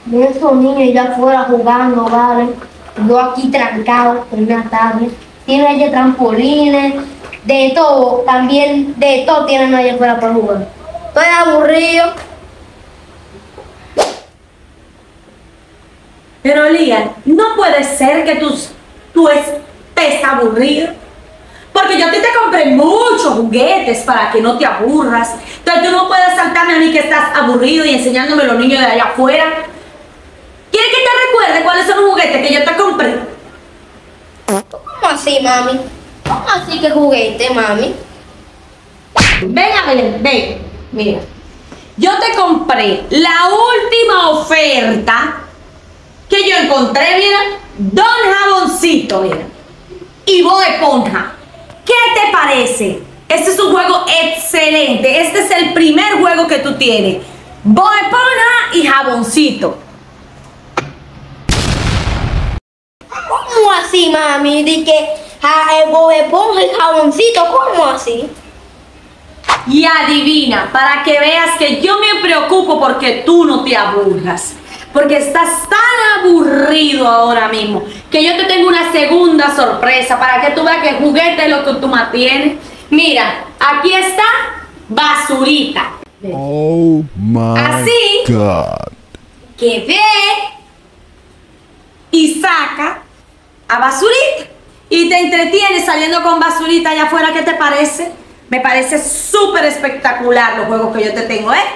de esos niños ya afuera jugando, ¿vale? Yo aquí trancado en una tarde. Tienen allá trampolines, de todo, también de todo tienen allá afuera para jugar. Estoy aburrido. Pero Lian, no puede ser que tú estés aburrido. Porque yo a ti te compré muchos juguetes para que no te aburras. Entonces tú no puedes saltarme a mí que estás aburrido y enseñándome a los niños de allá afuera. ¿Quieres que te recuerde cuáles son los juguetes que yo te compré? ¿Cómo así, mami? ¿Cómo así que juguete, mami? Ven a ver, ven, mira. Yo te compré la última oferta que yo encontré, mira. Don Jaboncito, mira. Y Bob Esponja. ¿Qué te parece? Este es un juego excelente. Este es el primer juego que tú tienes. Bob Esponja y Jaboncito. ¿Cómo así, mami? De que Bob Esponja y Jaboncito, ¿cómo así? Y adivina, para que veas que yo me preocupo porque tú no te aburras. Porque estás tan aburrido ahora mismo que yo te tengo una segunda sorpresa para que tú veas que el juguete es lo que tú más tienes. Mira, aquí está Basurita. Oh my Así God. que ve y saca a Basurita y te entretienes saliendo con Basurita allá afuera. ¿Qué te parece? Me parece súper espectacular los juegos que yo te tengo, ¿eh?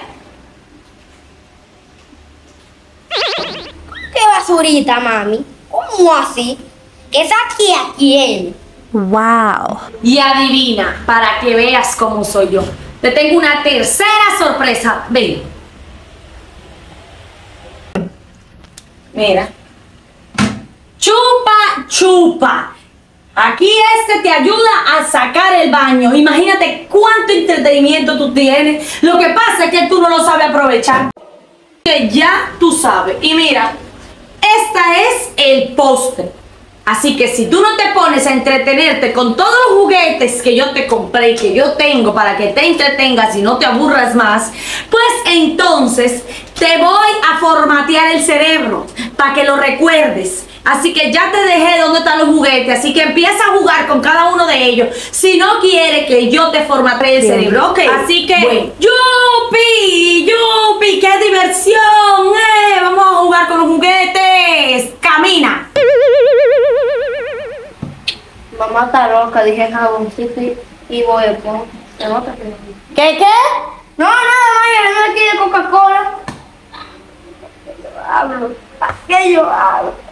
¿Qué basurita, mami? ¿Cómo así? ¿Qué saqué a quién? Wow. Y adivina, para que veas cómo soy yo. Te tengo una tercera sorpresa. Ven. Mira. Chupa, chupa. Aquí este te ayuda a sacar el baño. Imagínate cuánto entretenimiento tú tienes. Lo que pasa es que tú no lo sabes aprovechar. Que ya tú sabes. Y mira, esta es el postre. Así que si tú no te pones a entretenerte con todos los juguetes que yo te compré y que yo tengo para que te entretengas y no te aburras más, pues entonces te voy a formatear el cerebro para que lo recuerdes. Así que ya te dejé dónde están los juguetes, así que empieza a jugar con cada uno de ellos si no quieres que yo te formatee el cerebro, ¿ok? Así que, bueno. ¡Yupi! ¡Yupi! ¡Qué diversión! Vamos a jugar con los juguetes. ¡Camina! Mamá está loca, dije Jaboncito y Bob Esponja. ¿Qué? No, nada, Maya, no me quiere Coca-Cola. ¿Para qué yo hablo? ¿Para qué yo hablo?